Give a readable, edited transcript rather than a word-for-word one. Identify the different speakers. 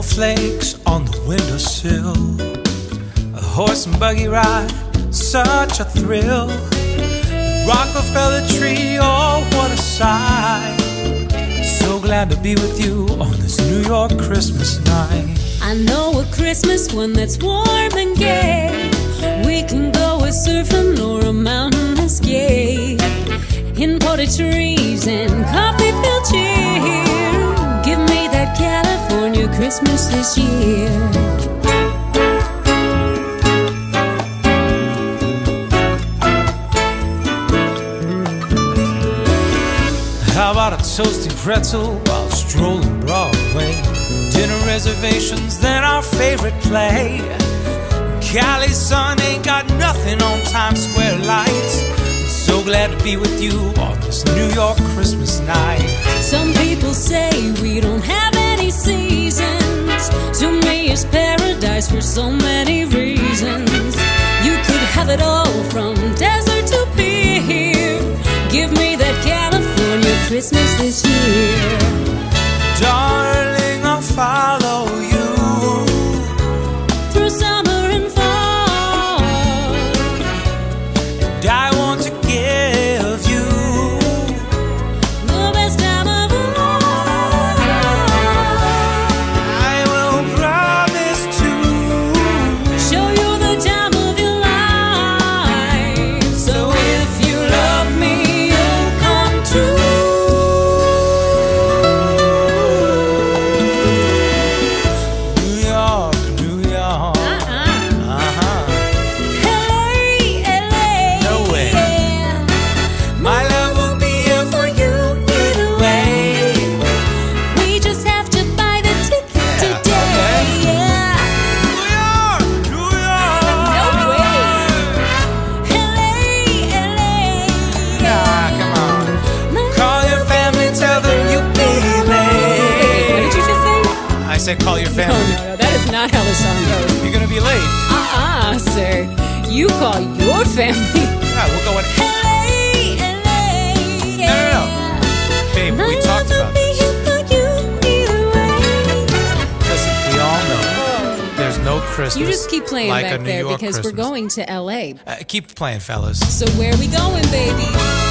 Speaker 1: snowflakes on the windowsill, a horse and buggy ride, such a thrill. The Rockefeller tree, oh what a sight. So glad to be with you on this New York Christmas night.
Speaker 2: I know a Christmas one that's warm and gay. We can go a surfing or a mountain escape in potted trees and coffee-filled cheer. Give me that California Christmas this year.
Speaker 1: How about a toasty pretzel while strolling Broadway? Dinner reservations, then our favorite play. Cali's sun ain't got nothing on Times Square lights. I'm so glad to be with you on this New York Christmas night.
Speaker 2: Some people say we don't have any seasons. To me it's paradise for so many reasons. You could have it all from desert to beer. Give me that California Christmas this year.
Speaker 1: Darling, I'll follow you
Speaker 2: through summer and fall,
Speaker 1: and I want to give you
Speaker 2: the best time of all.
Speaker 1: I will promise to
Speaker 2: show you the time of your life. So if you love me, you'll come true.
Speaker 1: Call your family.
Speaker 2: No, that is not how the song goes.
Speaker 1: You're gonna be late.
Speaker 2: Sir. You call your family.
Speaker 1: Yeah, we'll go in. No. Babe, we talked about this. Listen, we all know there's no Christmas.
Speaker 2: You just keep playing
Speaker 1: like
Speaker 2: back
Speaker 1: a New
Speaker 2: there
Speaker 1: York
Speaker 2: because
Speaker 1: Christmas.
Speaker 2: we're going to LA.
Speaker 1: Keep playing, fellas.
Speaker 2: So where are we going, baby?